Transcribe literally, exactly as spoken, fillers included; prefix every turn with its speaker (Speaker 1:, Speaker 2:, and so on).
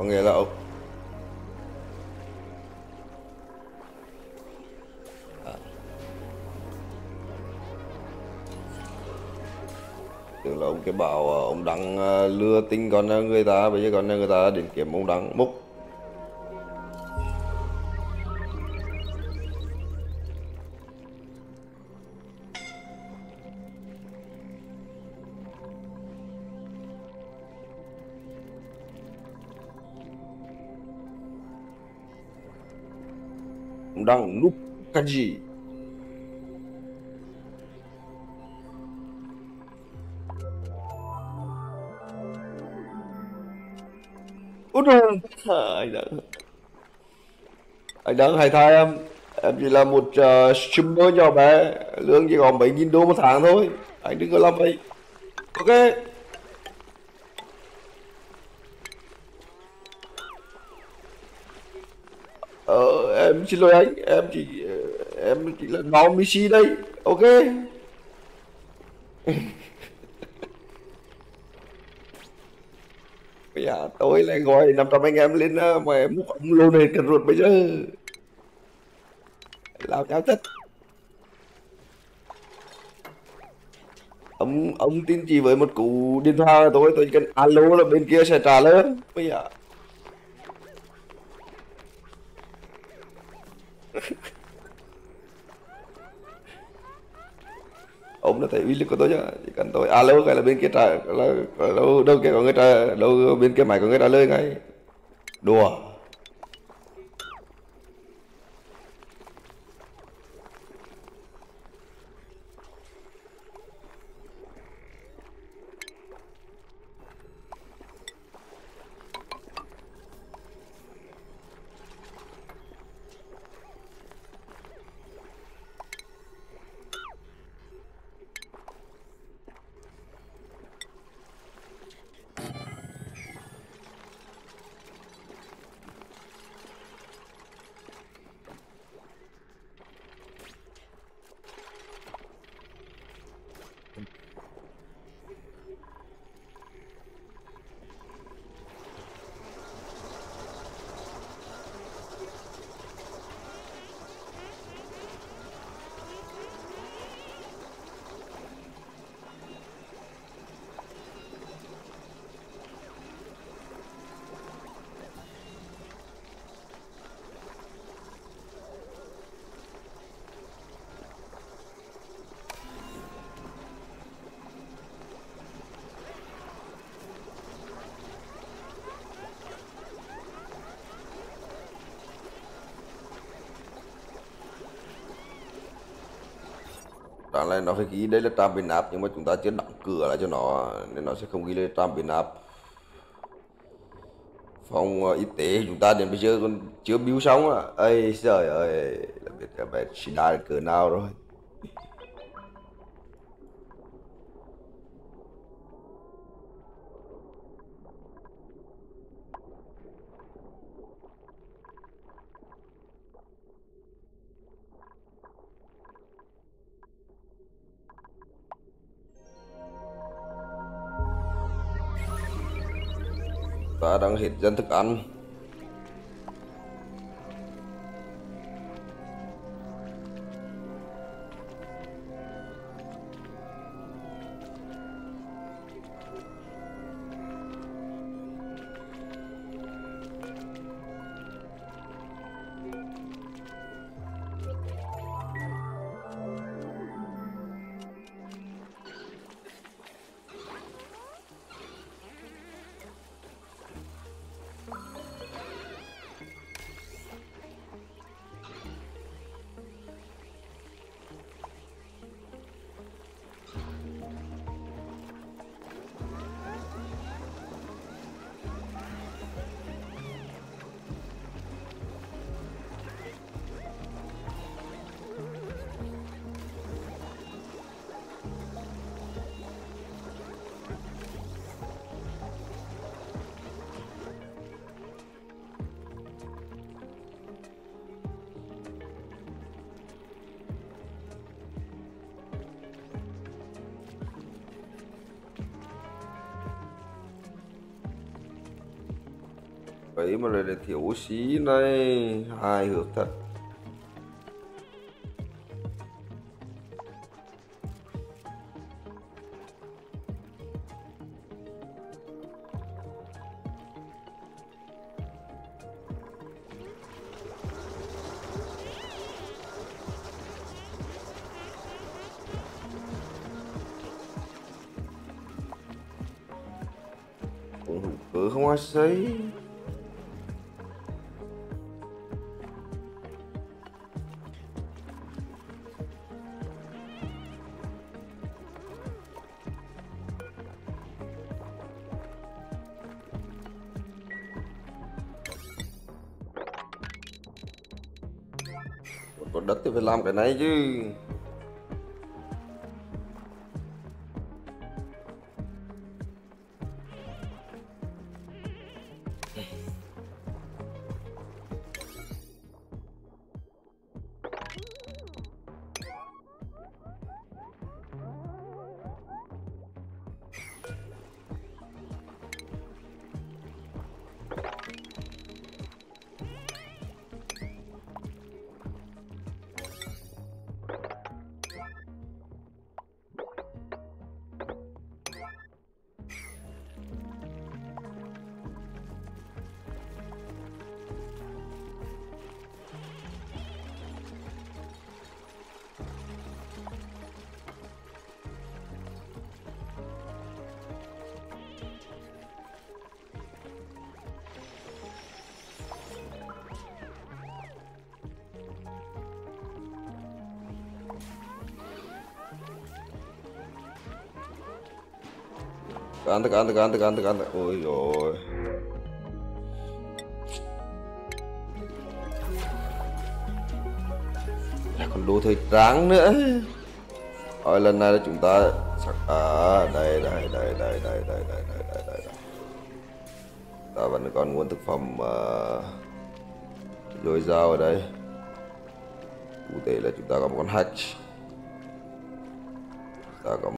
Speaker 1: có nghĩa là ông à, tức là ông cái bảo ờ, ông đang ờ, lừa tinh con ờ, người ta, bây giờ con người ta đến kiếm ông đang múc. Ông đang núp cái gì? Út rồi anh đã anh đang hay thay em em chỉ là một uh, streamer nhỏ bé, lương chỉ có mấy nghìn đô một tháng thôi, anh đừng có làm vậy. Ok. Ờ, em xin lỗi anh, em chỉ em chỉ là non Missy đây. Ok. Bây giờ tôi lại gọi năm trăm anh em lên ờ, mà em múc ông lô này cần ruột bây giờ làm nhau tất. Ông ông tin chỉ với một cú điện thoại của tôi tôi chỉ cần alo là bên kia sẽ trả lời bây giờ. Ông đã thấy uy lực của tôi chưa, chỉ cần tôi alo cái là bên kia trả là, là đâu đâu kia có người trả, đâu bên kia máy có người trả lời ngay. Đùa. Đáng lẽ nó phải ghi đây là trạm biến áp nhưng mà chúng ta chưa đóng cửa lại cho nó nên nó sẽ không ghi là trạm biến áp. Phòng ờ, y tế chúng ta đến bây giờ còn chưa bill xong à, ây trời ơi, là biết các bé chỉ đa cỡ nào rồi. Ta đang hết dân thức ăn. ấy mà lại thiếu oxy này, hài hước thật. Cũng hữu cơ không ai xây. Có đất thì phải làm cái này chứ. Tekan, tekan, tekan, tekan, tekan. Ôi rồi. Còn đồ thời trang nữa. Rồi lần này là chúng ta sắc à, đây đây đây đây đây đây đây đây đây đây. Ta vẫn còn nguồn thực phẩm uh, dồi dào ở đây. Cụ thể là chúng ta có một con hatch. Ta có